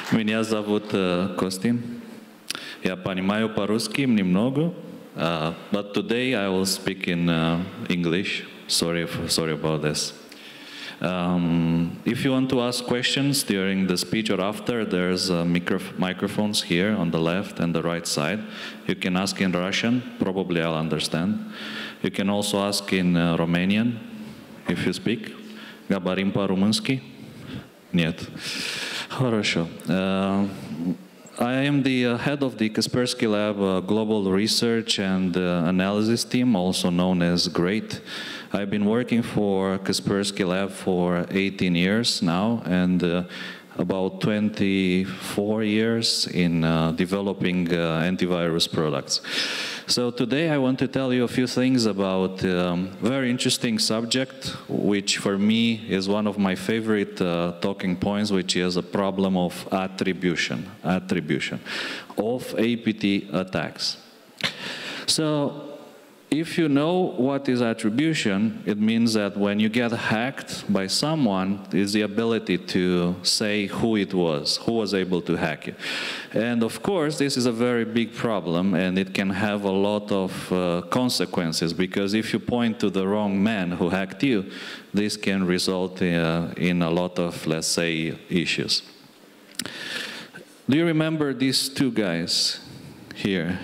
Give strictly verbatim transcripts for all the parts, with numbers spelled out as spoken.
Меня зовут uh, Костин. Я понимаю по-русски немного, uh, but today I will speak in uh, English. Sorry, for, sorry about this. Um, if you want to ask questions during the speech or after, there's uh, micro microphones here on the left and the right side. You can ask in Russian, probably I'll understand. You can also ask in uh, Romanian, if you speak. Говорим по-румынски? Нет. Хорошо. Uh, I am the uh, head of the Kaspersky Lab uh, Global Research and uh, Analysis Team, also known as GREAT. I've been working for Kaspersky Lab for eighteen years now, and uh, about twenty-four years in uh, developing uh, antivirus products. So today I want to tell you a few things about a um, very interesting subject, which for me is one of my favorite uh, talking points, which is a problem of attribution, attribution of A P T attacks. So if you know what is attribution, it means that when you get hacked by someone, is the ability to say who it was, who was able to hack you. And of course, this is a very big problem, and it can have a lot of uh, consequences, because if you point to the wrong man who hacked you, this can result in, uh, in a lot of, let's say, issues. Do you remember these two guys here?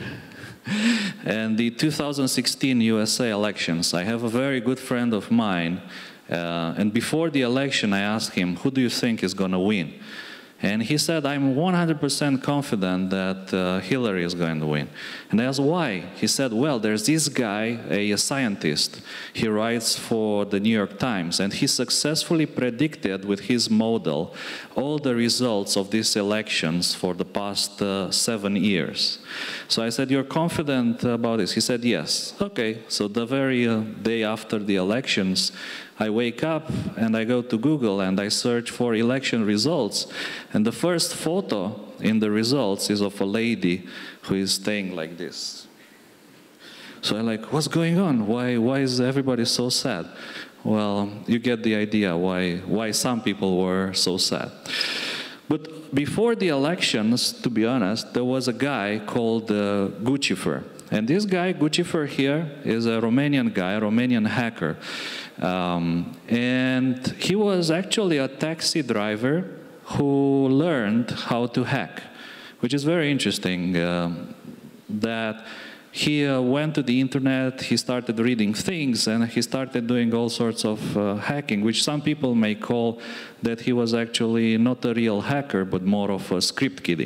And the two thousand sixteen U S A elections, I have a very good friend of mine, uh, and before the election I asked him, who do you think is going to win? And he said, I'm one hundred percent confident that uh, Hillary is going to win. And I asked, why? He said, well, there's this guy, a, a scientist. He writes for the New York Times, and he successfully predicted with his model all the results of these elections for the past uh, seven years. So I said, you're confident about this? He said, yes. Okay, so the very uh, day after the elections, I wake up and I go to Google and I search for election results. And the first photo in the results is of a lady who is staying like this. So I'm like, what's going on? Why, why is everybody so sad? Well, you get the idea why, why some people were so sad. But before the elections, to be honest, there was a guy called uh, Guccifer. And this guy, Guccifer here, is a Romanian guy, a Romanian hacker. Um, and he was actually a taxi driver who learned how to hack, which is very interesting, um, that he uh, went to the internet, he started reading things, and he started doing all sorts of uh, hacking, which some people may call that he was actually not a real hacker, but more of a script kiddie.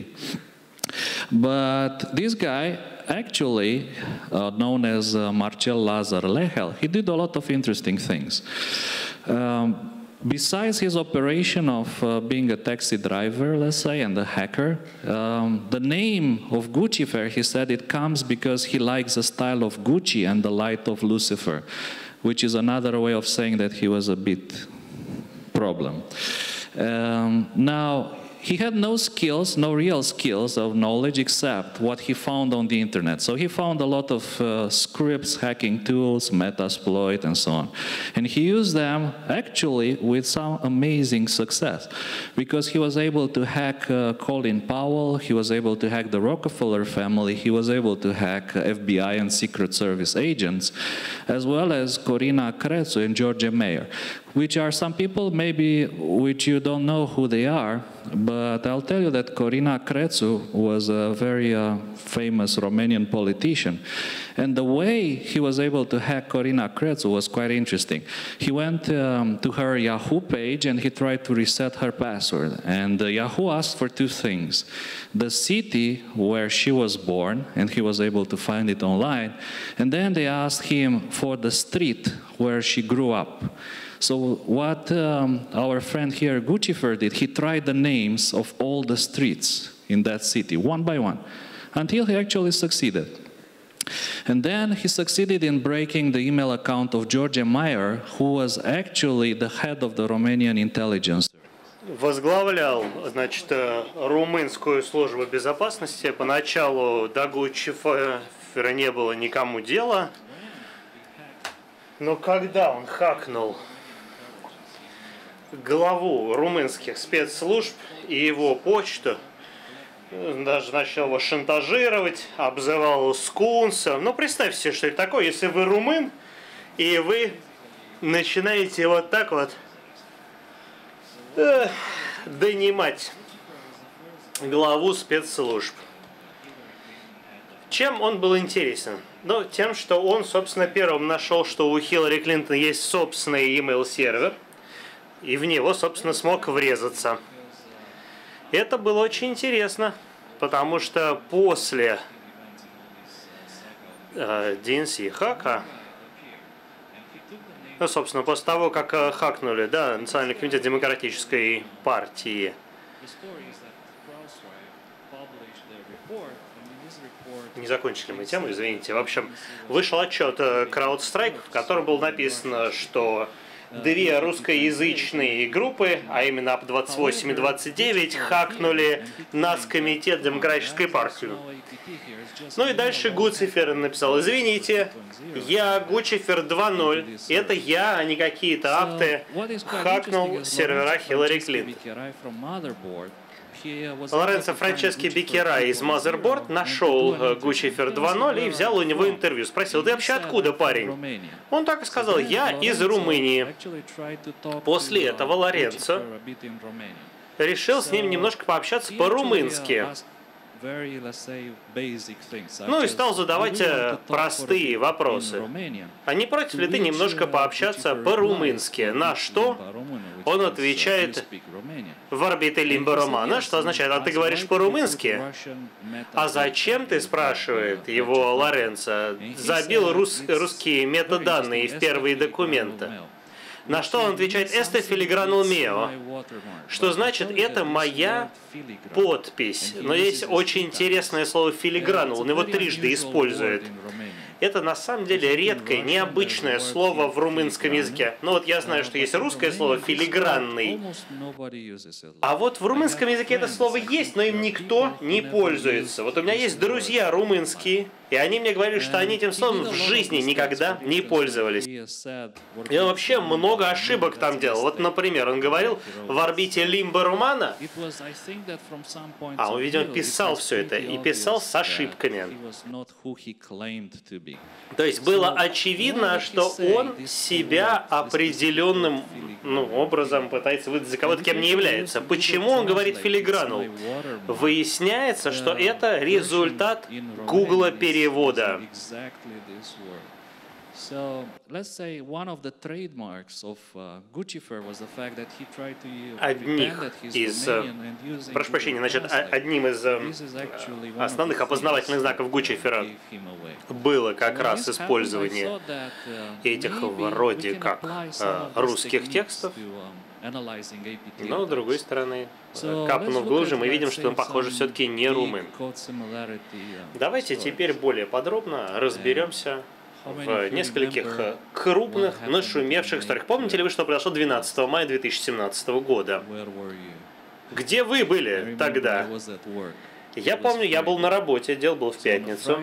But this guy, actually, uh, known as uh, Marcel Lazar Lehel, he did a lot of interesting things. Um, besides his operation of uh, being a taxi driver, let's say, and a hacker, um, the name of Guccifer, he said, it comes because he likes the style of Gucci and the light of Lucifer, which is another way of saying that he was a bit problem. Um, now, he had no skills, no real skills of knowledge except what he found on the internet. So he found a lot of uh, scripts, hacking tools, Metasploit, and so on. And he used them actually with some amazing success, because he was able to hack uh, Colin Powell, he was able to hack the Rockefeller family, he was able to hack uh, F B I and Secret Service agents, as well as Corina Crețu and George Mayer, which are some people maybe which you don't know who they are, but I'll tell you that Corina Crețu was a very uh, famous Romanian politician. And the way he was able to hack Corina Crețu was quite interesting. He went um, to her Yahoo page and he tried to reset her password. And uh, Yahoo asked for two things: the city where she was born, and he was able to find it online, and then they asked him for the street where she grew up. So what um, our friend here, Guccifer, did, he tried the names of all the streets in that city, one by one, until he actually succeeded. And then he succeeded in breaking the email account of George Mayer, who was actually the head of the Romanian intelligence. Возглавлял, значит, румынскую службу безопасности. Поначалу до Гуччифера не было никому дела. Но когда он хакнул главу румынских спецслужб и его почту. Даже начал его шантажировать, обзывал скунсом. Ну, представьте себе, что это такое, если вы румын, и вы начинаете вот так вот э, донимать главу спецслужб. Чем он был интересен? Ну, тем, что он, собственно, первым нашел, что у Хиллари Клинтон есть собственный email-сервер, и в него, собственно, смог врезаться. Это было очень интересно, потому что после э, ди эн си-хака, ну, собственно, после того, как э, хакнули, да, Национальный комитет демократической партии, не закончили мы тему, извините. В общем, вышел отчет CrowdStrike, в котором было написано, что две русскоязычные группы, а именно ап двадцать восемь и двадцать девять, хакнули Нацкомитет демократической партии. Ну и дальше Гуцифер написал: извините, я Гуцифер два ноль, это я, а не какие-то апты, хакнул сервера Хиллари Клинтон. Лоренцо Франчески Беккера из Motherboard нашел Гуцифер два ноль и взял у него интервью. Спросил: ты вообще откуда, парень? Он так и сказал: я из Румынии. После этого Лоренцо решил с ним немножко пообщаться по-румынски. Ну и стал задавать простые вопросы. А не против ли ты немножко пообщаться по-румынски? На что он отвечает: в орбите лимба романа, что означает: а ты говоришь по-румынски? А зачем ты, спрашивает его Лоренцо, забил рус русские метаданные в первые документы? На что он отвечает: «Este filigranul meo», что значит «это моя подпись». Но есть очень интересное слово «филигранул», он его трижды использует. Это на самом деле редкое, необычное слово в румынском языке. Ну вот я знаю, что есть русское слово «филигранный», а вот в румынском языке это слово есть, но им никто не пользуется. Вот у меня есть друзья румынские, и они мне говорили, что они этим словом в жизни никогда не пользовались. И он вообще много ошибок там делал. Вот, например, он говорил в орбите лимба романа, а он, видимо, писал все это, и писал с ошибками. То есть было очевидно, что он себя определенным ну, образом пытается выдать за кого-то, кем не является. Почему он говорит филигранул? Выясняется, что это результат Гугла перевода. Одних из, прошу прощения, значит, одним из основных опознавательных знаков Гуцифера было как раз использование этих вроде как русских текстов. Но, с другой стороны, капнув глубже, мы видим, что он, похоже, все-таки не румын. Давайте теперь более подробно разберемся в нескольких крупных, нашумевших историях. Помните ли вы, что произошло двенадцатого мая две тысячи семнадцатого года? Где вы были тогда? Я помню, я был на работе, дело было в пятницу.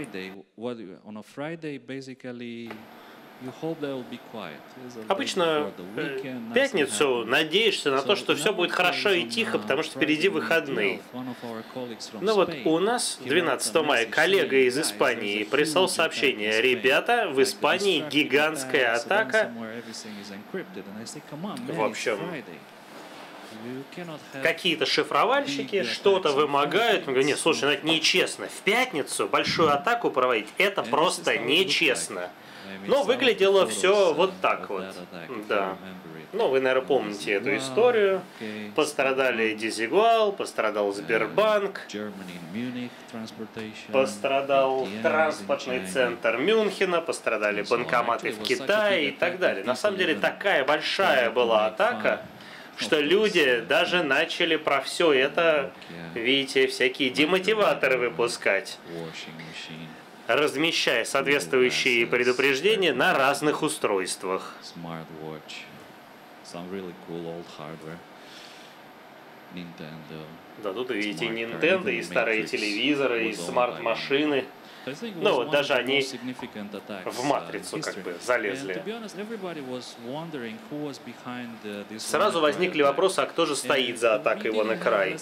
Обычно в пятницу надеешься на то, что все будет хорошо и тихо, потому что впереди выходные. Но вот у нас двенадцатого мая коллега из Испании прислал сообщение: ребята, в Испании гигантская атака. В общем, какие-то шифровальщики что-то вымогают. Он говорит: нет, слушай, ну это нечестно. В пятницу большую атаку проводить — это просто нечестно. Но выглядело все вот так вот. Да. Ну, вы, наверное, помните эту историю. Пострадали Дизигуал, пострадал Сбербанк, пострадал транспортный центр Мюнхена, пострадали банкоматы в Китае и так далее. На самом деле такая большая была атака, что люди даже начали про все это, видите, всякие демотиваторы выпускать, размещая соответствующие предупреждения на разных устройствах. Да, тут видите Nintendo, и старые телевизоры, и смарт-машины. Ну вот даже они в матрицу как бы залезли. Сразу возникли вопросы, а кто же стоит за атакой WannaCry?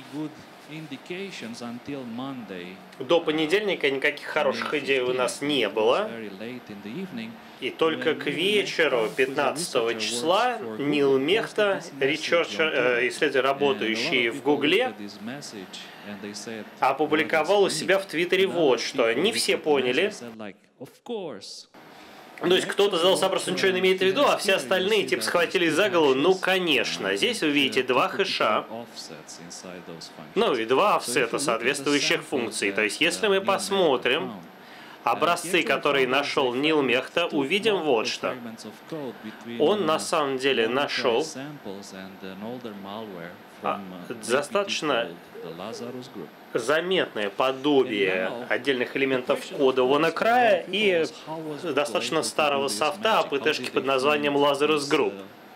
До понедельника никаких хороших идей у нас не было. И только к вечеру пятнадцатого числа Нил Мехта, ресерчер, исследователь, работающий в Гугле, опубликовал у себя в Твиттере вот что. Не все поняли. То есть кто-то задался вопросом, ничего не имеет в виду, а все остальные типа схватились за голову. Ну, конечно. Здесь вы видите два хэша, ну и два офсета соответствующих функций. То есть если мы посмотрим образцы, которые нашел Нил Мехта, увидим вот что. Он на самом деле нашел достаточно заметное подобие отдельных элементов кода WannaCry и достаточно старого софта эй пи ти-шки под названием Lazarus Group.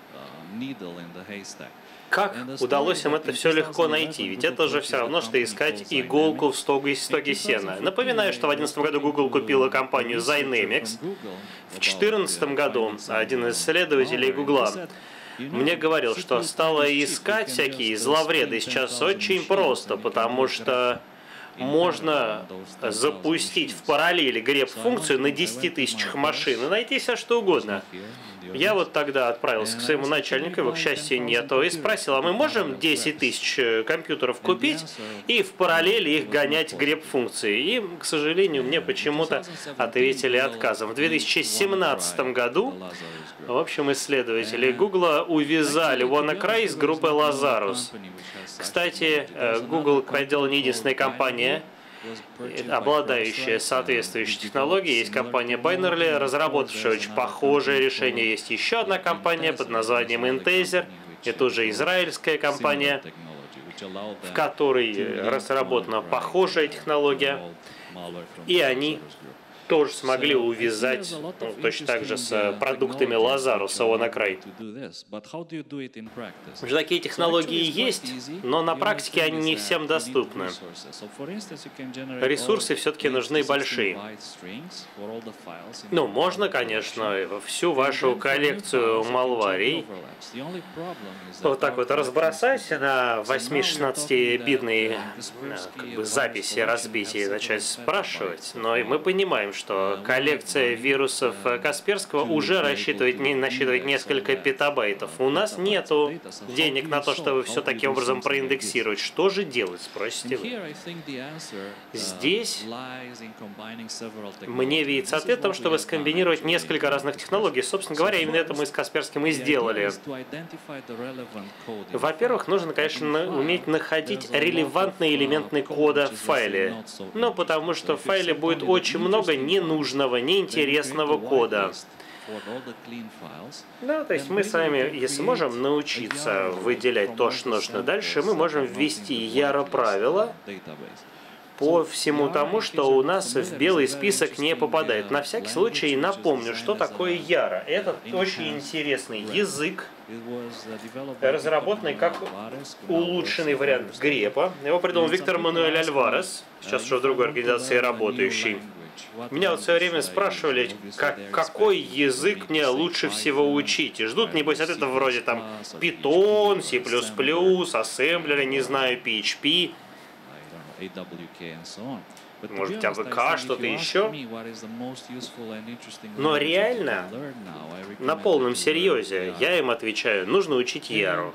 Как удалось им это все легко найти? Ведь это же все равно, что искать иголку в стоге, стоге сена. Напоминаю, что в две тысячи одиннадцатом году Google купила компанию Zynamics. В две тысячи четырнадцатом году один из исследователей Google мне говорил, что стало искать всякие зловреды сейчас очень просто, потому что можно запустить в параллели греп-функцию на десяти тысячах машин и найти все что угодно. Я вот тогда отправился к своему начальнику, его, к счастью, нету, и спросил, а мы можем десять тысяч компьютеров купить и в параллели их гонять греп-функции? И, к сожалению, мне почему-то ответили отказом. В две тысячи семнадцатом году, в общем, исследователи Google увязали WannaCry с группой Lazarus. Кстати, Google проделала не единственная компания, обладающая соответствующей технологией. Есть компания Binary, разработавшая очень похожее решение. Есть еще одна компания под названием Intezer. Это уже израильская компания, в которой разработана похожая технология. И они тоже смогли увязать, ну, точно так же с продуктами Lazarus WannaCry. Уже такие технологии есть, но на практике они не всем доступны. Ресурсы все-таки нужны большие. Ну, можно, конечно, всю вашу коллекцию малварий вот так вот разбросать на восьми-шестнадцатибитные как бы, записи, разбития и начать спрашивать. Но и мы понимаем, что коллекция вирусов Касперского уже рассчитывает, не, насчитывает несколько петабайтов. У нас нету денег на то, чтобы все таким образом проиндексировать. Что же делать, спросите вы? Здесь мне видится ответ в том, чтобы скомбинировать несколько разных технологий. Собственно говоря, именно это мы с Касперским и сделали. Во-первых, нужно, конечно, уметь находить релевантный элементный кода в файле. Ну, потому что в файле будет очень много ненужного, неинтересного кода. Да, то есть мы с вами, если можем научиться выделять то, что нужно дальше, мы можем ввести яро-правила по всему тому, что у нас в белый список не попадает. На всякий случай напомню, что такое яро. Это очень интересный язык, разработанный как улучшенный вариант грепа. Его придумал Виктор Мануэль Альварес, сейчас уже в другой организации работающий. Меня вот в свое время спрашивали, как, какой язык мне лучше всего учить. И ждут, небось, ответа вроде там Python, C++, ассемблеры, не знаю, пи эйч пи. Может быть, а вэ ка, что-то еще. Но реально, на полном серьезе, я им отвечаю, нужно учить яру.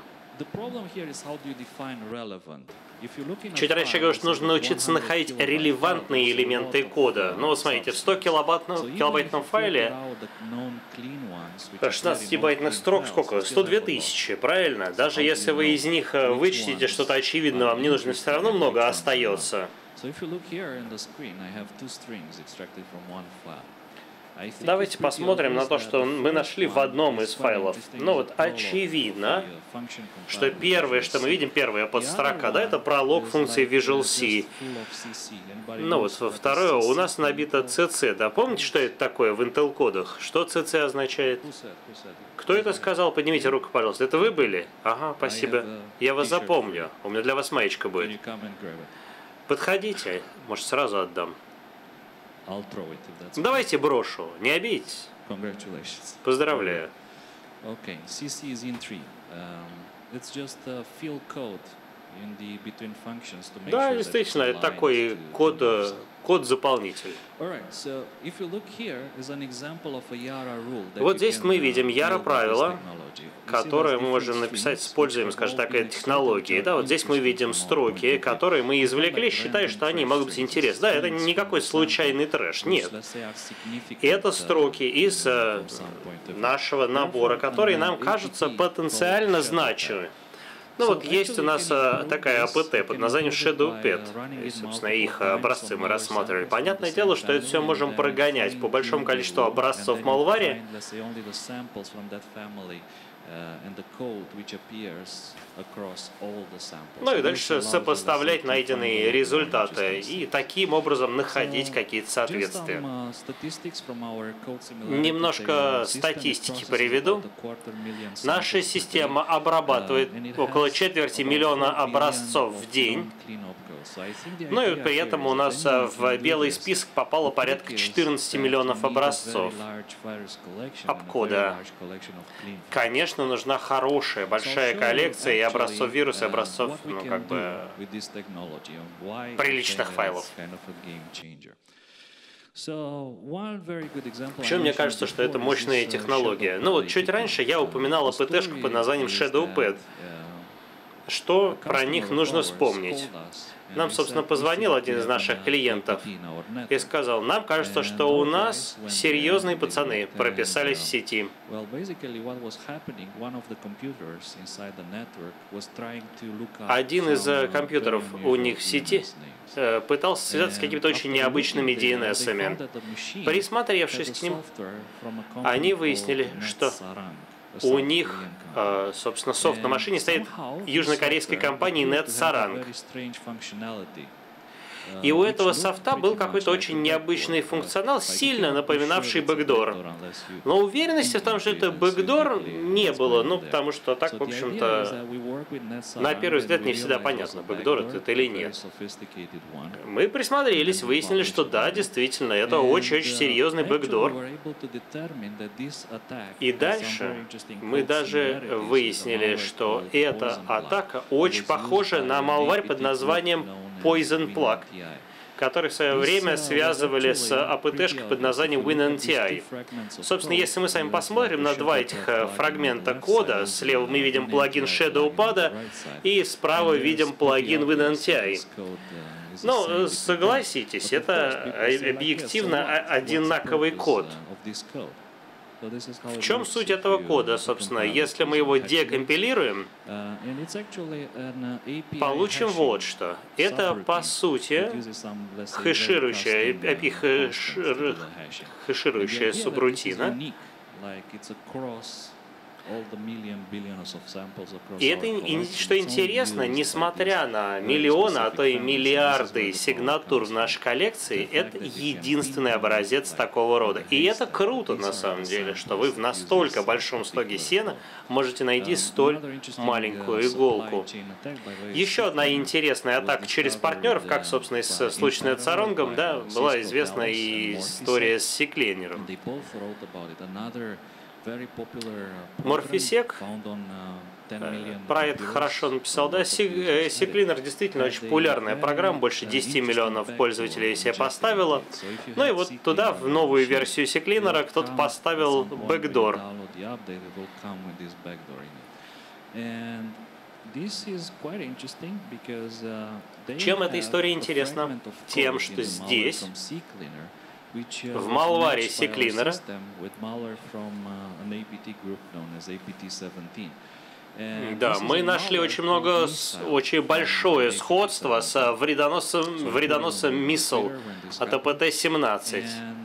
Чуть раньше я говорил, что нужно научиться находить релевантные элементы кода. Ну, вот смотрите, в сто килобайтном файле шестнадцатибайтных строк сколько? сто две тысячи, правильно? Даже если вы из них вычтите что-то очевидное, вам не нужно, все равно много остается. Давайте посмотрим на то, что мы нашли в одном из файлов. Ну вот очевидно, что первое, что мы видим, первая подстрока, да, это пролог функции Visual C. Ну вот второе, у нас набито си си, да, помните, что это такое в Intel кодах? Что си си означает? Кто это сказал? Поднимите руку, пожалуйста. Это вы были? Ага, спасибо. Я вас запомню. У меня для вас маечка будет. Подходите, может, сразу отдам. Давайте брошу, не обидитесь. Поздравляю. Okay, C C is in three. Um, it's just a fill code in the between functions to make Да, sure действительно, that это такой код, код-заполнитель. So if you look here, is an example of a Yara rule. Вот здесь мы видим Yara правило, которое мы можем написать, используем, скажем так, этой технологии. Да, вот здесь мы видим строки, которые мы извлекли, считая, что они могут быть интересны. Да, это не никакой случайный трэш, нет. Это строки из э, нашего набора, которые нам кажутся потенциально значимыми. Ну вот есть у нас а, такая АПТ под названием ShadowPad, и, собственно, их образцы мы рассматривали. Понятное дело, что это все можем прогонять по большому количеству образцов Malware. Ну и дальше сопоставлять найденные результаты и таким образом находить какие-то соответствия. Немножко статистики приведу. Наша система обрабатывает около четверти миллиона образцов в день. Ну и при этом у нас в белый список попало порядка четырнадцати миллионов образцов обкода. Конечно, нужна хорошая, большая коллекция и образцов вируса, и образцов, ну, как бы, приличных файлов. Вообще, мне кажется, что это мощная технология. Ну вот чуть раньше я упоминал АПТ-шку под названием ShadowPad. Что про них нужно вспомнить? Нам, собственно, позвонил один из наших клиентов и сказал, нам кажется, что у нас серьезные пацаны прописались в сети. Один из компьютеров у них в сети пытался связаться с какими-то очень необычными ди эн эс-ами. Присмотревшись к ним, они выяснили, что у них, собственно, софт на машине стоит южнокорейской компании NetSarang. И у этого софта был какой-то очень необычный функционал, сильно напоминавший бэкдор. Но уверенности в том, что это бэкдор, не было. Ну, потому что так, в общем-то, на первый взгляд не всегда понятно, бэкдор это или нет. Мы присмотрелись, выяснили, что да, действительно, это очень-очень серьезный бэкдор. И дальше мы даже выяснили, что эта атака очень похожа на malware под названием Poison Plug, который в свое время связывали с АПТ-шкой под названием WinNTI. Собственно, если мы с вами посмотрим на два этих фрагмента кода, слева мы видим плагин ShadowPad, и справа видим плагин WinNTI. Ну, согласитесь, это объективно одинаковый код. В чем суть этого кода, собственно? Если мы его декомпилируем, получим вот что. Это, по сути, хэширующая, эй пи ай хэширующая субрутина. И это, что интересно, несмотря на миллионы, а то и миллиарды сигнатур в нашей коллекции, это единственный образец такого рода. И это круто, на самом деле, что вы в настолько большом стоге сена можете найти столь маленькую иголку. Еще одна интересная атака через партнеров, как, собственно, и с случаем с NetSarang, да, была известна и история с CCleaner. Морфисек про это хорошо написал, да, CCleaner действительно очень популярная программа, больше десяти миллионов пользователей себе поставила. Ну и вот туда, в новую версию CCleaner, кто-то поставил бэкдор. Чем эта история интересна? Тем, что здесь в малваре CCleaner да, мы нашли очень много, очень большое сходство с вредоносом, вредоносом Missile от А П Т семнадцать.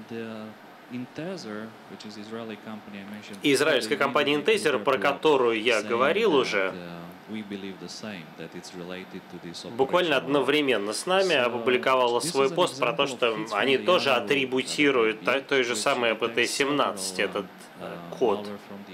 Израильская компания Intezer, про которую я говорил уже, буквально одновременно с нами опубликовала свой пост про то, что они тоже атрибутируют той же самой А П Т семнадцать, этот код.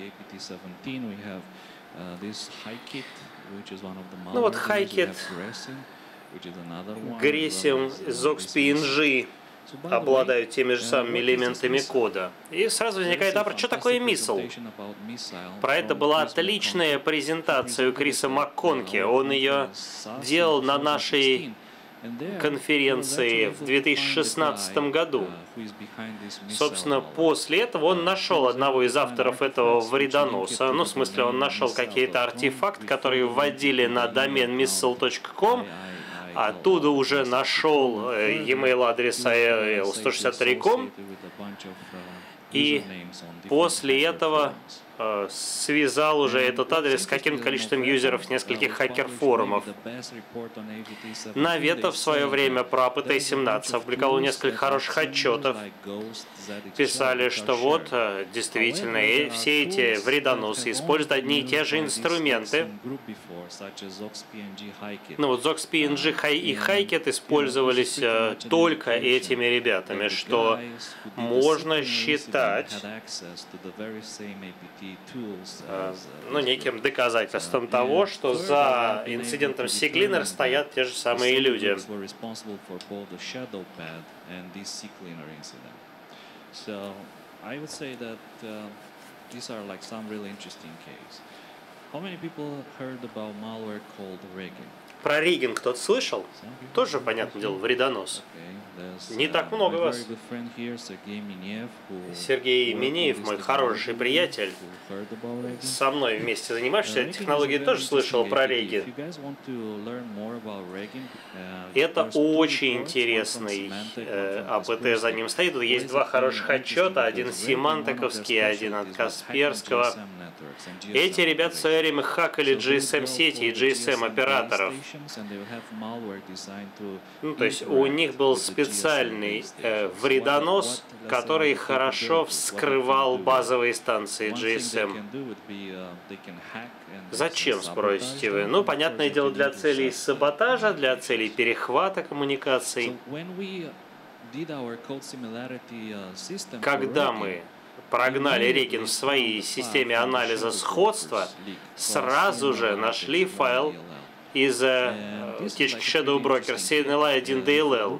Ну вот HiKit, Gresium, ZoxPNG обладают теми же самыми элементами кода. И сразу возникает вопрос, что такое миссил? Про это была отличная презентация у Криса МакКонки. Он ее делал на нашей конференции в две тысячи шестнадцатом году. Собственно, после этого он нашел одного из авторов этого вредоноса. Ну, в смысле, он нашел какие-то артефакты, которые вводили на домен миссил точка ком. Оттуда уже нашел e-mail адрес эй эл сто шестьдесят три точка ком. И после этого связал уже этот адрес с каким-то количеством юзеров с нескольких хакер-форумов. Навета в свое время про эй пи ти семнадцать опубликовал несколько хороших отчетов. Писали, что вот, действительно, и все эти вредоносы используют одни и те же инструменты. Ну вот зокс пи эн джи и Хайкет использовались только этими ребятами, что можно считать ну, неким доказательством того, что за инцидентом Си-Cleaner стоят те же самые люди. So I would say that uh, these are like some really interesting cases. How many people heard about malware called rigging? Про rigging кто-то слышал? Тоже, понятное дело, вредонос. Не так много вас. Сергей Минеев, мой хороший приятель, со мной вместе занимающийся этой технологией, тоже слышал про rigging. Это очень интересный э, АПТ за ним стоит. Тут есть два хороших отчета, один симантиковский, один от Касперского. Эти ребята в свое время хакали джи эс эм-сети и джи эс эм-операторов. Ну, то есть у них был специальный э, вредонос, который хорошо вскрывал базовые станции джи эс эм. Зачем, спросите вы? Ну, понятное дело, для целей саботажа, для целей перехвата коммуникаций. Когда мы прогнали Регин в своей системе анализа сходства, сразу же нашли файл из утечки Shadow Broker си эн эл ай один ди эл эл.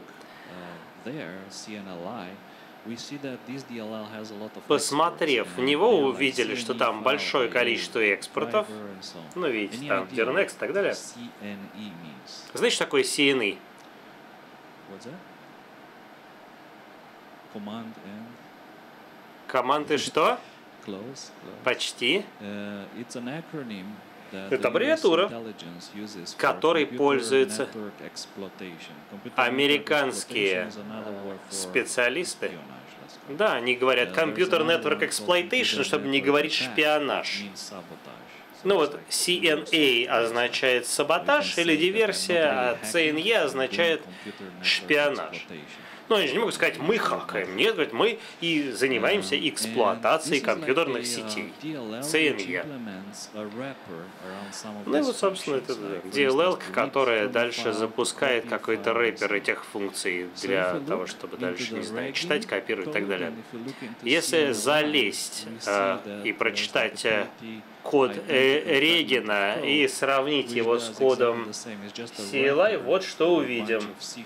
Посмотрев в него, увидели, что там большое количество экспортов. Ну, видите, там Dirnext и так далее. Знаете, что такое си эн и? Команды что? Почти. Это аббревиатура, которой пользуются американские специалисты. Да, они говорят Computer Network Exploitation, чтобы не говорить шпионаж. Ну вот си эн эй означает саботаж или диверсия, а си эн и означает шпионаж. Ну, они же не могут сказать, мы хакаем. Нет, говорят, мы и занимаемся эксплуатацией компьютерных сетей. си эн и. Ну и вот, собственно, это ди эл эл, которая дальше запускает какой-то рэпер этих функций для того, чтобы дальше, не знаю, читать, копировать и так далее. Если залезть э, и прочитать э, код э, Регина и сравнить его с кодом си эл ай, вот что увидим.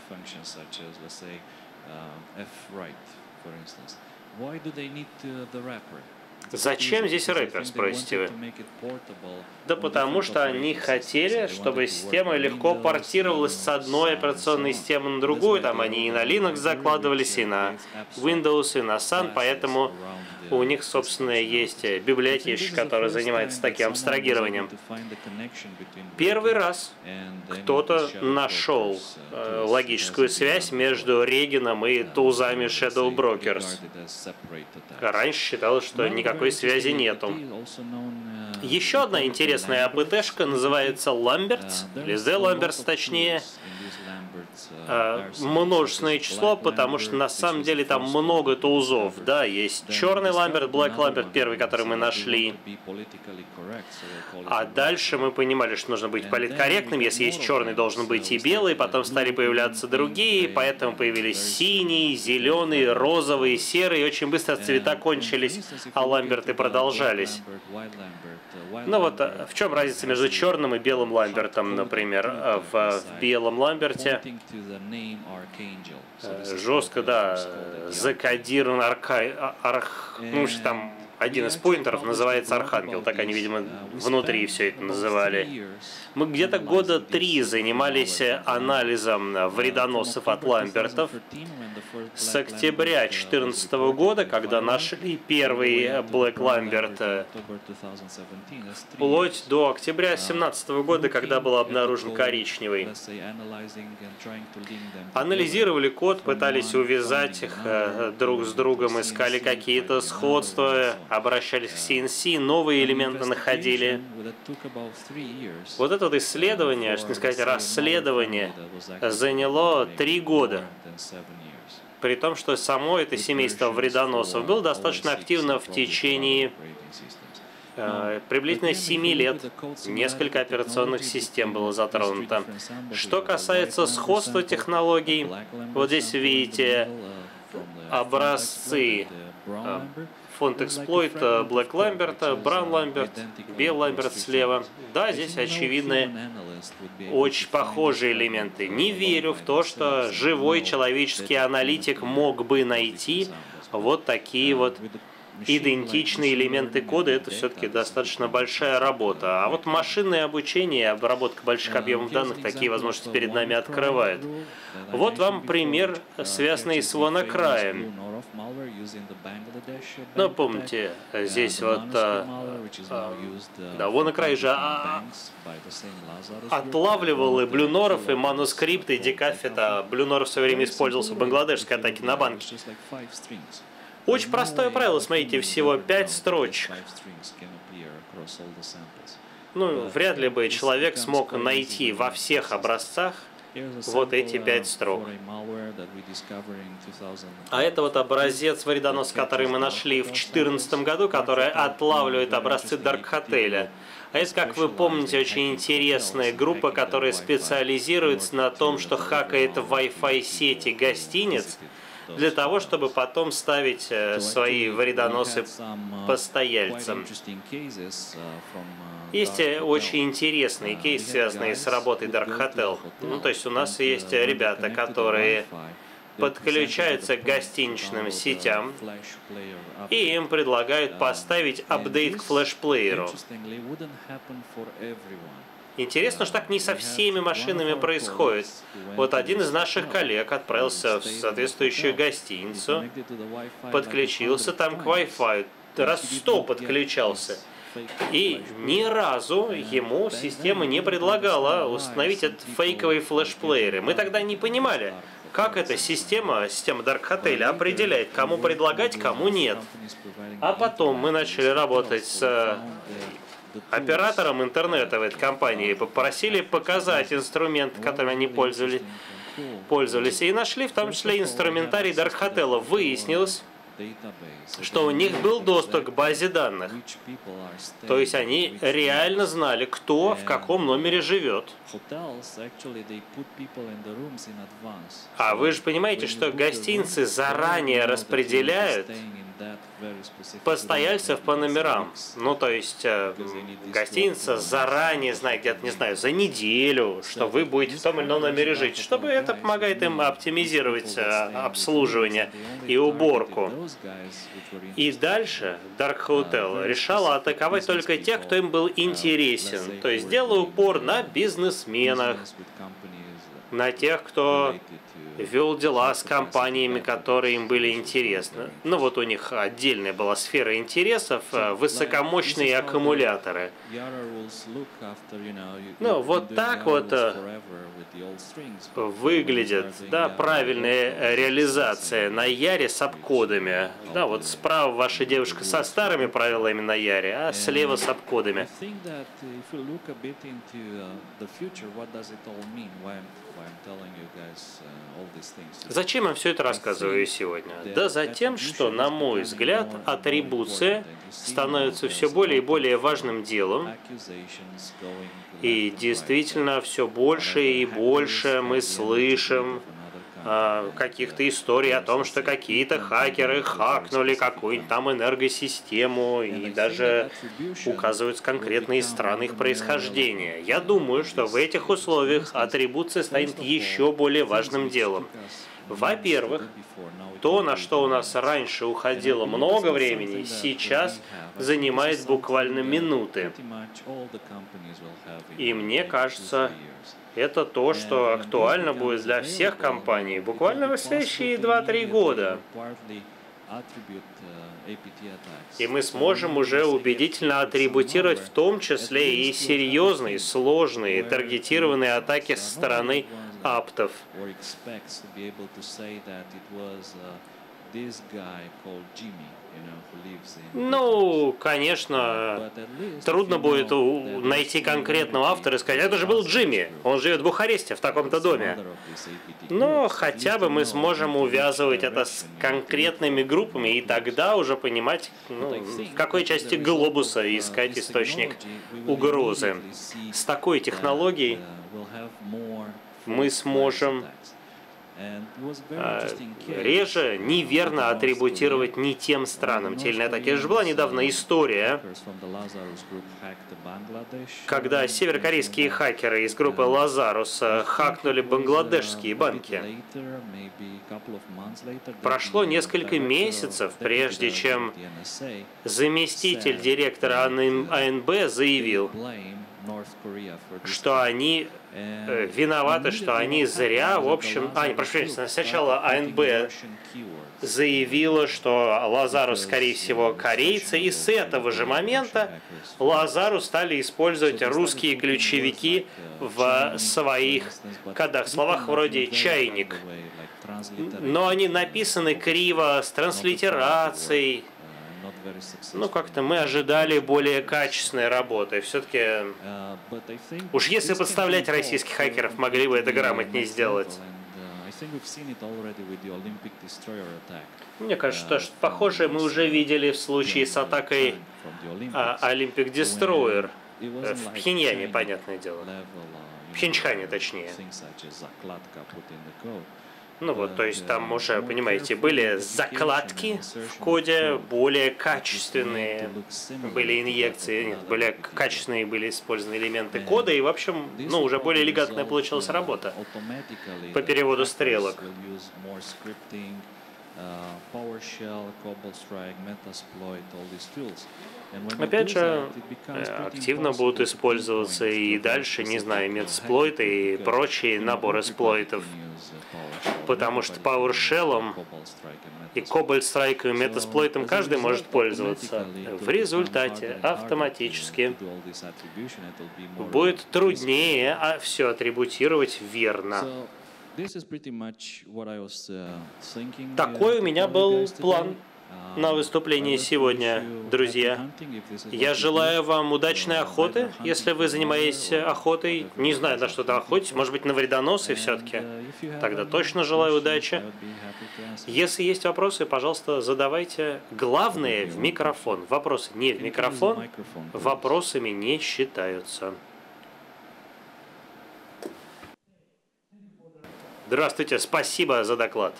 Зачем здесь рэпер, спросите вы? Да потому что они хотели, чтобы система легко портировалась с одной операционной системы на другую. Там они и на Linux закладывались, и на Windows, и на Sun, поэтому у них, собственно, есть библиотечка, которая занимается таким абстрагированием. Первый раз кто-то нашел э, логическую связь между Регином и тулзами Shadow Brokers. Раньше считалось, что никакой связи нету. Еще одна интересная АПТшка называется Lamberts, или The Lamberts точнее. Множественное число, потому что на самом деле там много тулзов. Да, есть черный Ламберт, Black Lambert, первый, который мы нашли. А дальше мы понимали, что нужно быть политкорректным. Если есть черный, должен быть и белый. Потом стали появляться другие, поэтому появились синий, зеленый, розовый, серый. И очень быстро цвета кончились, а Ламберты продолжались. Ну вот в чем разница между черным и белым ламбертом, например? В, в белом ламберте жестко, да, закодирован арка... арх... ну, что там один из поинтеров называется Архангел, так они, видимо, внутри все это называли. Мы где-то года три занимались анализом вредоносов от ламбертов. С октября две тысячи четырнадцатого года, когда нашли первый Black Lambert, вплоть до октября две тысячи семнадцатого года, когда был обнаружен коричневый. Анализировали код, пытались увязать их друг с другом, искали какие-то сходства, обращались к си эн си, новые элементы находили. Вот это вот исследование, что сказать, расследование, заняло три года. При том, что само это семейство вредоносов было достаточно активно в течение э, приблизительно семи лет. Несколько операционных систем было затронуто. Что касается сходства технологий, вот здесь видите образцы фонд эксплойт Black Lambert, Brown Lambert, белый Lambert слева. Да, здесь очевидные, очень похожие элементы. Не верю в то, что живой человеческий аналитик мог бы найти вот такие вот идентичные элементы кода. Это все-таки достаточно большая работа. А вот машинное обучение, обработка больших объемов данных такие возможности перед нами открывает. Вот вам пример, связанный с WannaCry. Ну, помните, здесь вот а, а, да, WannaCry же а, отлавливал и блюноров, и манускрипты, и декафета. Блюноров в свое время использовался в бангладешской атаке на банки. Очень простое правило, смотрите, всего пять строчек. Ну, вряд ли бы человек смог найти во всех образцах вот эти пять строк. А это вот образец вредоноса, который мы нашли в две тысячи четырнадцатом году, который отлавливает образцы Dark Hotel. А это, как вы помните, очень интересная группа, которая специализируется на том, что хакает Wi-Fi сети гостиниц, для того, чтобы потом ставить свои вредоносы постояльцам. Есть очень интересные кейсы, связанные с работой Dark Hotel. Ну, то есть у нас есть ребята, которые подключаются к гостиничным сетям, и им предлагают поставить апдейт к флеш-плееру. Интересно, что так не со всеми машинами происходит. Вот один из наших коллег отправился в соответствующую гостиницу, подключился там к Wi-Fi, раз сто подключался. И ни разу ему система не предлагала установить этот фейковый флеш-плеер. Мы тогда не понимали, как эта система, система Dark Hotel определяет, кому предлагать, кому нет. А потом мы начали работать с оператором интернета в этой компании, попросили показать инструмент, которым они пользовались, пользовались, и нашли в том числе инструментарий Dark Hotel. Выяснилось, что у них был доступ к базе данных. То есть они реально знали, кто в каком номере живет. А вы же понимаете, что гостиницы заранее распределяют постояльцев по номерам. Ну, то есть э, гостиница заранее знает, где-то, не знаю, за неделю, что вы будете в том или ином номере жить, чтобы это помогает им оптимизировать э, обслуживание и уборку. И дальше Dark Hotel решала атаковать только тех, кто им был интересен. То есть делала упор на бизнесменах, на тех, кто вел дела с компаниями, которые им были интересны. Ну вот у них отдельная была сфера интересов, высокомощные аккумуляторы. Ну вот так вот выглядит, да, правильная реализация на Яре с обкодами. Да, вот справа ваша девушка со старыми правилами на Яре, а слева с обкодами. Зачем я все это рассказываю сегодня? Да за тем, что, на мой взгляд, атрибуция становится все более и более важным делом. И действительно, все больше и больше мы слышим э, каких-то историй о том, что какие-то хакеры хакнули какую-нибудь там энергосистему, и даже указываются конкретные страны их происхождения. Я думаю, что в этих условиях атрибуция станет еще более важным делом. Во-первых, то, на что у нас раньше уходило много времени, сейчас занимает буквально минуты. И мне кажется, это то, что актуально будет для всех компаний буквально в следующие два-три года. И мы сможем уже убедительно атрибутировать в том числе и серьезные, сложные, таргетированные атаки со стороны аптов. Ну, конечно, трудно будет найти конкретного автора и сказать, это же был Джимми, он живет в Бухаресте, в таком-то доме. Но хотя бы мы сможем увязывать это с конкретными группами, и тогда уже понимать, ну, в какой части глобуса искать источник угрозы. С такой технологией мы сможем реже неверно атрибутировать не тем странам те или иные атаки. Это же была недавно история, когда северокорейские хакеры из группы Lazarus хакнули бангладешские банки. Прошло несколько месяцев, прежде чем заместитель директора А Н Б заявил, что они э, виноваты, что они зря, в общем... А, не, прошу прощения, сначала А Н Б заявила, что Lazarus, скорее всего, корейцы, и с этого же момента Lazarus стали использовать русские ключевики в своих кодах, словах вроде «чайник». Но они написаны криво, с транслитерацией. Ну, как-то мы ожидали более качественной работы. Все-таки, уж если подставлять российских хакеров, могли бы это грамотнее сделать. Мне кажется, что похожее мы уже видели в случае с атакой Olympic Destroyer в Пхеньяне, понятное дело. В Пхенчхане, точнее. Ну вот, то есть там уже, понимаете, были закладки в коде, более качественные были инъекции, нет, более качественные были использованы элементы кода, и, в общем, ну, уже более элегантная получилась работа по переводу стрелок. Опять же, активно будут использоваться и дальше, не знаю, Metasploit и прочие наборы сплойтов, потому что PowerShell и Cobalt Strike и Metasploit каждый может пользоваться. В результате автоматически будет труднее все атрибутировать верно. Такой у меня был план на выступление сегодня, друзья. Я желаю вам удачной охоты, если вы занимаетесь охотой. Не знаю, на что-то охотитесь, может быть, на вредоносы все-таки. Тогда точно желаю удачи. Если есть вопросы, пожалуйста, задавайте. Главное, в микрофон. Вопросы не в микрофон, вопросами не считаются. Здравствуйте, спасибо за доклад.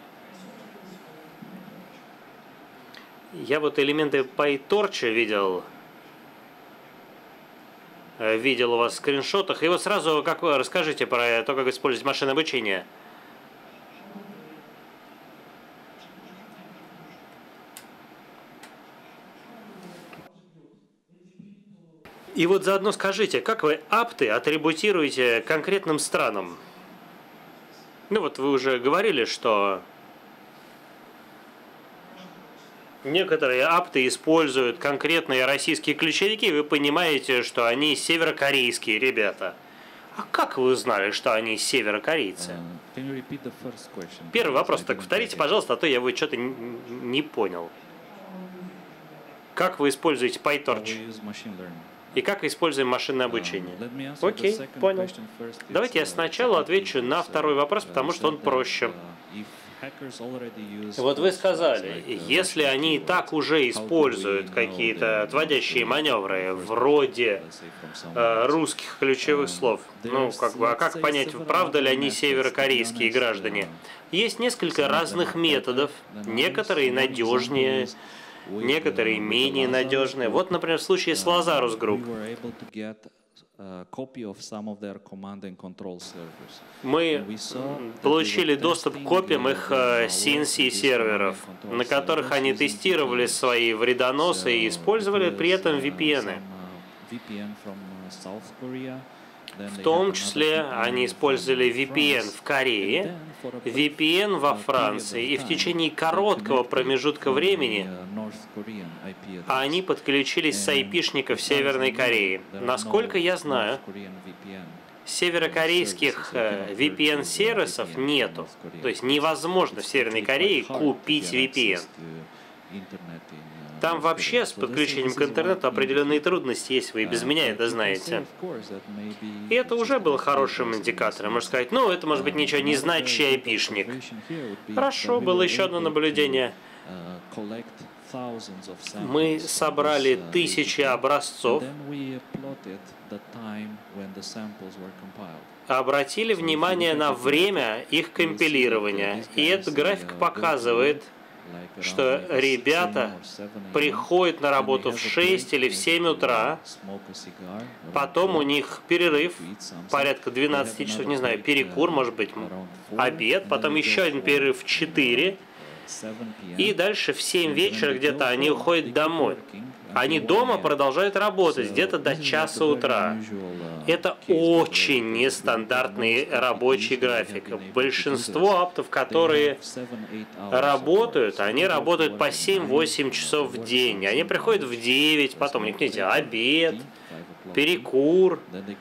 Я вот элементы PyTorch видел, видел у вас в скриншотах. И вот сразу, как вы расскажите про то, как использовать машинное обучение. И вот заодно скажите, как вы апты атрибутируете конкретным странам? Ну вот вы уже говорили, что некоторые апты используют конкретные российские ключевики, вы понимаете, что они северокорейские ребята. А как вы узнали, что они северокорейцы? Первый вопрос, так повторите, пожалуйста, а то я его что-то не понял. Как вы используете PyTorch? И как используем машинное обучение? Окей, понял. Давайте я сначала отвечу на второй вопрос, потому что он проще. Вот вы сказали, если они и так уже используют какие-то отводящие маневры вроде э, русских ключевых слов, ну, как бы, а как понять, правда ли они северокорейские граждане? Есть несколько разных методов, некоторые надежнее, некоторые менее надежные. Вот, например, в случае с Lazarus Group. Мы получили доступ к копиям их си эн си-серверов, на которых они тестировали свои вредоносы и использовали при этом ви пи эн. В том числе они использовали ви пи эн в Корее, ви пи эн во Франции, и в течение короткого промежутка времени они подключились с айпишников Северной Кореи. Насколько я знаю, северокорейских ви пи эн-сервисов нету. То есть невозможно в Северной Корее купить ви пи эн. Там вообще с подключением к интернету определенные трудности есть, вы и без меня это знаете. И это уже было хорошим индикатором. Можно сказать, ну, это может быть ничего не значащий айпишник. Хорошо, было еще одно наблюдение. Мы собрали тысячи образцов, обратили внимание на время их компилирования. И этот график показывает, что ребята приходят на работу в шесть или в семь утра, потом у них перерыв, порядка двенадцати часов, не знаю, перекур, может быть, обед, потом еще один перерыв в четыре, и дальше в семь вечера где-то они уходят домой. Они дома продолжают работать где-то до часа утра. Это очень нестандартный рабочий график. Большинство аптов, которые работают, они работают по семь-восемь часов в день. Они приходят в девять, потом у них, видите, обед, перекур,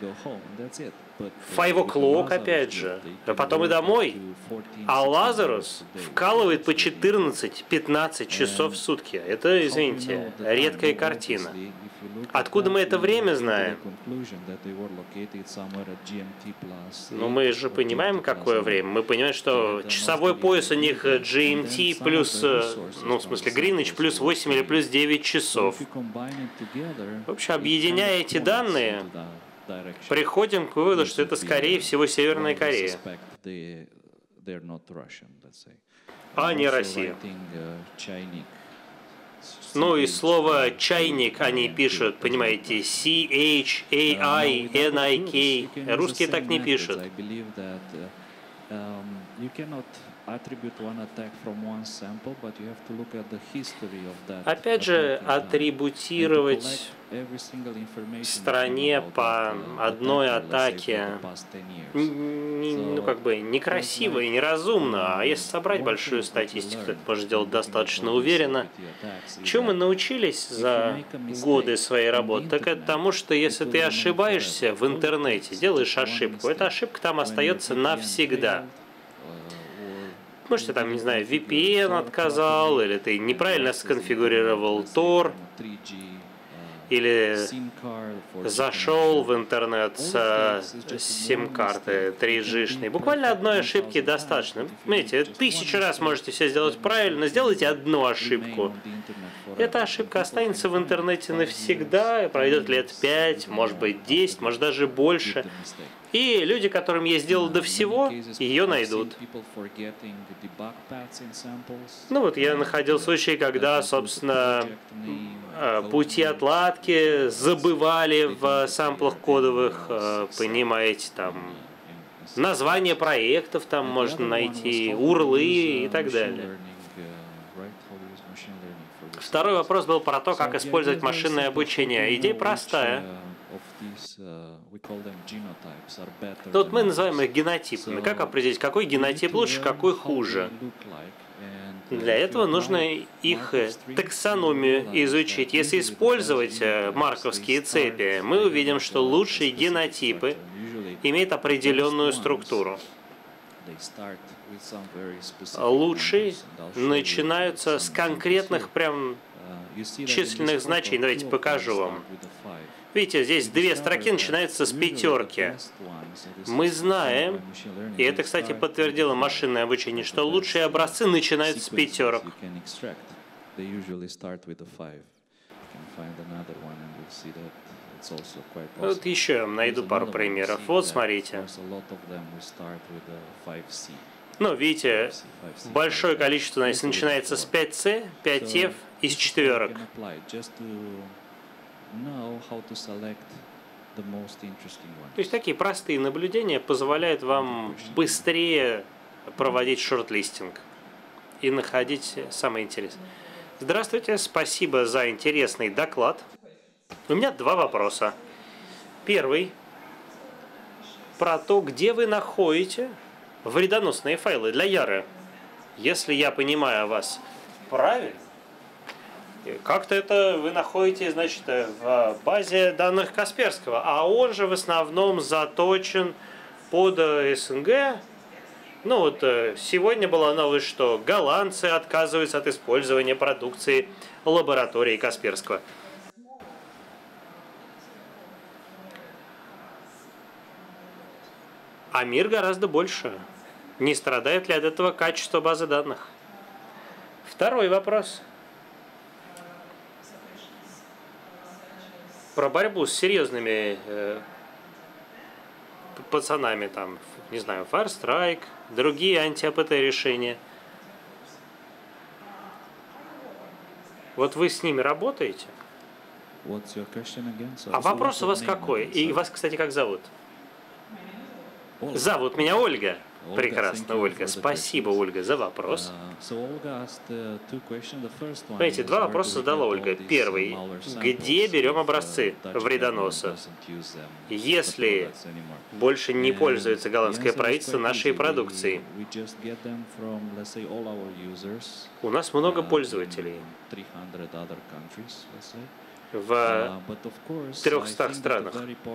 five o'clock опять же, а потом и домой. А Lazarus вкалывает по четырнадцать-пятнадцать часов в сутки. Это, извините, редкая картина. Откуда мы это время знаем? Ну, мы же понимаем, какое время. Мы понимаем, что часовой пояс у них джи эм ти плюс, ну, в смысле, Гринвич плюс восемь или плюс девять часов. В общем, объединяя эти данные, приходим к выводу, что это, скорее всего, Северная Корея, а не Россия. Ну и слово «чайник» они пишут, понимаете, си эйч эй ай эн ай кей. Русские так не пишут. Опять же, атрибутировать стране по одной атаке, ну, как бы, некрасиво и неразумно. А если собрать большую статистику, это можно сделать достаточно уверенно. Чему мы научились за годы своей работы? Так это тому, что если ты ошибаешься в интернете, делаешь ошибку, эта ошибка там остается навсегда. Может, ты там, не знаю, ви пи эн отказал, или ты неправильно сконфигурировал тор, или зашел в интернет с сим-карты три джи-шной. Буквально одной ошибки достаточно. Понимаете, тысячу раз можете все сделать правильно, сделайте одну ошибку. Эта ошибка останется в интернете навсегда, пройдет лет пять, может быть десять, может даже больше. И люди, которым я сделал до всего, ее найдут. Ну вот я находил случаи, когда, собственно, пути отладки забывали в самплах кодовых, понимаете, там, название проектов там можно найти, урлы и так далее. Второй вопрос был про то, как использовать машинное обучение. Идея простая. Тут мы называем их генотипами. Как определить, какой генотип лучше, какой хуже? Для этого нужно их таксономию изучить. Если использовать марковские цепи, мы увидим, что лучшие генотипы имеют определенную структуру. лучшие начинаются с конкретных прям численных значений. Давайте покажу вам. Видите, здесь две строки начинаются с пятерки. Мы знаем, и это, кстати, подтвердило машинное обучение, что лучшие образцы начинаются с пятерок. Вот еще я вам найду пару примеров. Вот, смотрите. Ну, видите, большое количество начинается с пять си, пять эф и с четверок. То есть такие простые наблюдения позволяют вам быстрее проводить шортлистинг и находить самое интересное. Здравствуйте, спасибо за интересный доклад. У меня два вопроса. Первый про то, где вы находите вредоносные файлы для Яры. Если я понимаю вас правильно, как-то это вы находите, значит, в базе данных Касперского, а он же в основном заточен под СНГ. Ну вот сегодня была новость, что голландцы отказываются от использования продукции лаборатории Касперского. А мир гораздо больше. Не страдает ли от этого качество базы данных? Второй вопрос. Про борьбу с серьезными э, пацанами, там, не знаю, Firestrike, другие анти-АПТ решения. Вот вы с ними работаете? А вопрос у вас какой? И вас, кстати, как зовут? Зовут меня Ольга. Прекрасно, Ольга. Спасибо, Ольга, за вопрос. Знаете, два вопроса задала Ольга. Первый. Где берем образцы вредоноса, если больше не пользуется голландское правительство нашей продукцией? У нас много пользователей в трехстах странах.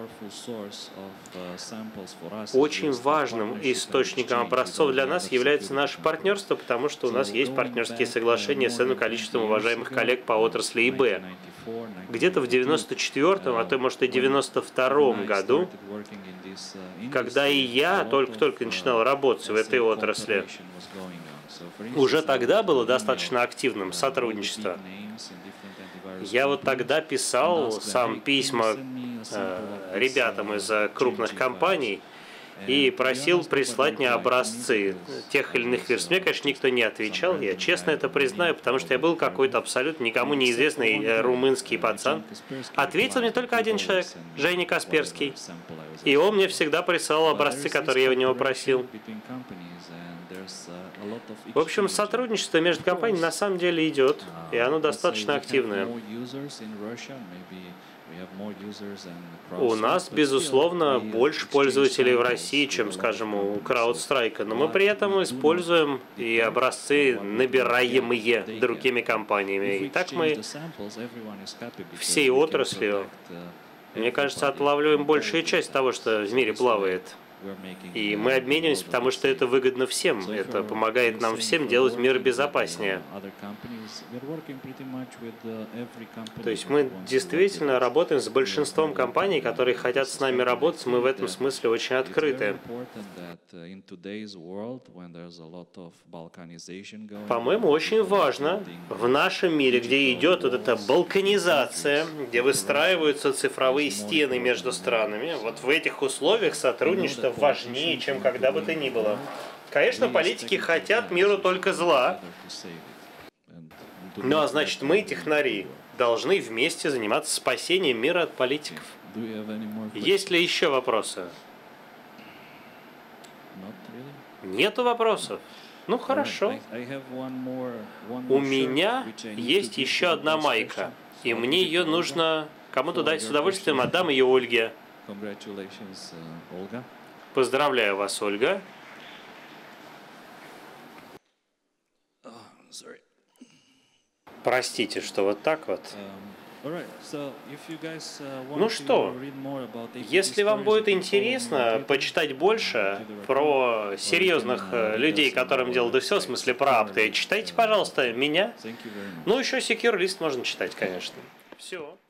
Очень важным источником образцов для нас является наше партнерство, потому что у нас есть партнерские соглашения с этим количеством уважаемых коллег по отрасли И Б. Где-то в девяносто четвёртом, а то, может, и девяносто втором году, когда и я только-только начинал работать в этой отрасли, уже тогда было достаточно активным сотрудничество. Я вот тогда писал сам письма э, ребятам из крупных компаний и просил прислать мне образцы тех или иных версий. Мне, конечно, никто не отвечал, я честно это признаю, потому что я был какой-то абсолютно никому неизвестный румынский пацан. Ответил мне только один человек, Женя Касперский, и он мне всегда присылал образцы, которые я у него просил. В общем, сотрудничество между компаниями на самом деле идет, и оно достаточно активное. У нас, безусловно, больше пользователей в России, чем, скажем, у CrowdStrike, но мы при этом используем и образцы, набираемые другими компаниями. И так мы всей отраслью, мне кажется, отлавливаем большую часть того, что в мире плавает. И мы обмениваемся, потому что это выгодно всем. Это помогает нам всем делать мир безопаснее. То есть мы действительно работаем с большинством компаний, которые хотят с нами работать. Мы в этом смысле очень открыты. По-моему, очень важно в нашем мире, где идет вот эта балканизация, где выстраиваются цифровые стены между странами, вот в этих условиях сотрудничество важнее, чем когда бы то ни было. Конечно, политики хотят миру только зла. Ну а значит, мы, технари, должны вместе заниматься спасением мира от политиков. Есть ли еще вопросы? Нету вопросов? Ну хорошо. У меня есть еще одна майка, и мне ее нужно кому-то дать с удовольствием. Отдам ее Ольге. Поздравляю вас, Ольга. Простите, что вот так вот. Ну что, если вам будет интересно почитать больше про серьезных людей, которым дело да все, в смысле про апты, читайте, пожалуйста, меня. Ну, еще Secure List можно читать, конечно. Все.